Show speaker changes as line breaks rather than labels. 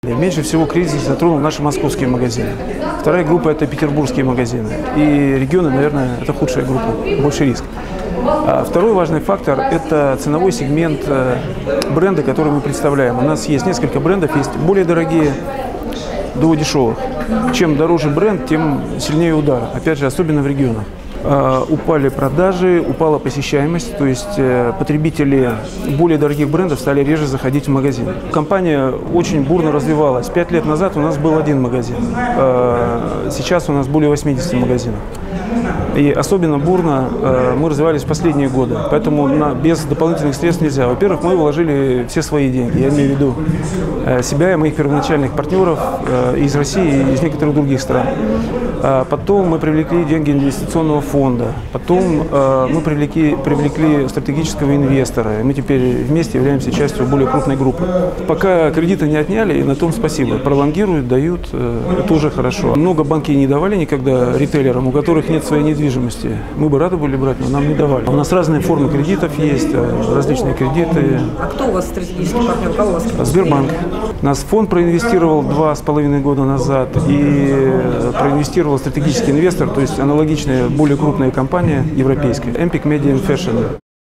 Меньше всего кризис затронул наши московские магазины. Вторая группа – это петербургские магазины. И регионы, наверное, это худшая группа, больше риск. Второй важный фактор – это ценовой сегмент бренда, который мы представляем. У нас есть несколько брендов, есть более дорогие до дешевых. Чем дороже бренд, тем сильнее удар, опять же, особенно в регионах. Упали продажи, упала посещаемость, то есть потребители более дорогих брендов стали реже заходить в магазин. Компания очень бурно развивалась. 5 лет назад у нас был один магазин, сейчас у нас более 80 магазинов. И особенно бурно мы развивались в последние годы, поэтому без дополнительных средств нельзя. Во-первых, мы вложили все свои деньги, я имею в виду себя и моих первоначальных партнеров из России и из некоторых других стран. Потом мы привлекли деньги инвестиционного фонда, потом мы привлекли стратегического инвестора, и мы теперь вместе являемся частью более крупной группы. Пока кредиты не отняли, и на том спасибо. Пролонгируют, дают, это уже хорошо. Много банки не давали никогда ритейлерам, у которых нет своей недвижимости. Мы бы рады были брать, но нам не давали. У нас разные формы кредитов есть, различные кредиты.
А кто у вас стратегический партнер? Кого у вас?
Сбербанк. Нас фонд проинвестировал 2,5 года назад и проинвестировал стратегический инвестор, то есть аналогичная, более крупная компания европейская, Empik Media Fashion.